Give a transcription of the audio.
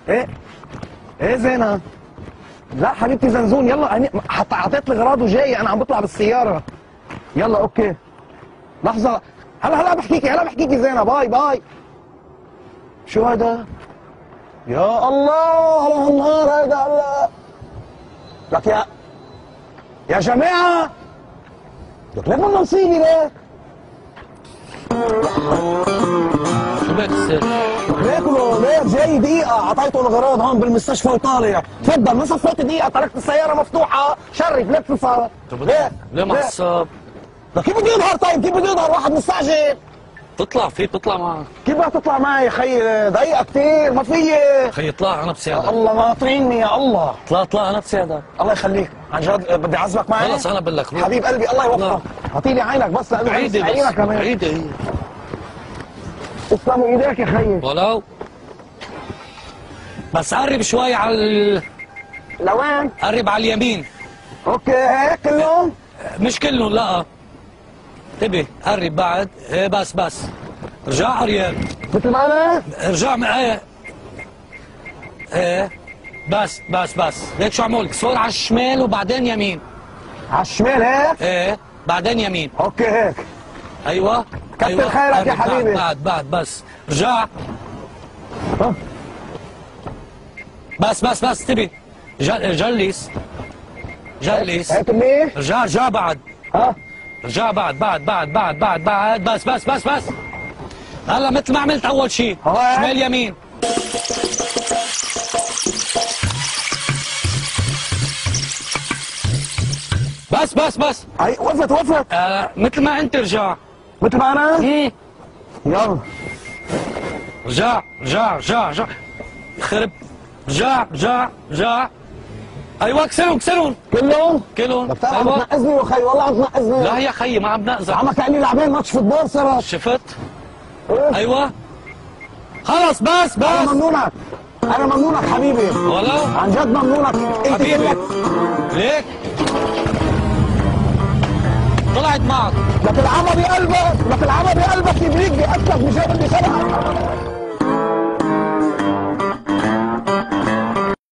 ايه ايه زينة؟ لا حبيبتي زنزون، يلا حتى اعطيت لي غراض وجاي، انا عم بطلع بالسيارة. يلا اوكي. لحظة، هلا بحكيكي زينة، باي باي. شو هذا؟ يا الله على هالنهار هذا هلا. لك يا جماعة، لك ليه بدنا نصيبي ليك؟ شو بدك تصير؟ ليكوا ليك جاي دقيقة، عطيته الغراض هون بالمستشفى وطالع، تفضل ما صفيت دقيقة، تركت السيارة مفتوحة، شرف ليه اتصال؟ ليه معصب؟ كيف بده يظهر طيب؟ كيف بده يظهر؟ واحد مستعجل. تطلع فيه تطلع معك. كيف بدك تطلع معي يا خيي؟ دقيقة كثير ما فيي. خيي اطلع انا بساعدك. يا الله ناطريني يا الله. اطلع انا بساعدك. الله يخليك، عن جد بدي اعزمك معي. خلص انا بقول لك روح. حبيب قلبي الله يوفقك. اعطيني عينك بس لانه بعيدة عينك كمان. بعيدة هي. تسلموا ايديك يا خيي. ولو بس قرب شوي على لوين؟ قرب على اليمين. اوكي هيك كلهم؟ مش كلهم لا. انتبه قرب بعد. ايه بس رجع ريال. مثل ما انا؟ ارجع ايه بس هيك شو عملت؟ صور على الشمال وبعدين يمين. على الشمال هيك؟ ايه بعدين يمين. اوكي هيك. ايوه كتر خيرك يا حبيبي. بعد بس رجع. بس انتبه. جلس هيك منيح؟ رجع بعد. ها؟ رجع بعد بس هلا مثل ما عملت اول شيء شمال يمين. بس هي وقفت. مثل ما انت رجع. مثل ما انا؟ يلا رجع خرب. رجع ايوه كسرهم كلهم؟ ايوه عم تنقذني يا خي، والله عم تنقذني. لا يا خيي ما عم نقزح. عمك كأني لاعبين ماتش فوتبول صرت. شفت؟ إيه؟ ايوه خلص بس انا ممنونك حبيبي. ولو عن جد ممنونك انت حبيبي. كلك. ليك طلعت معك. لك العمى بقلبك يبريك بقتلك بجد اللي شبهك.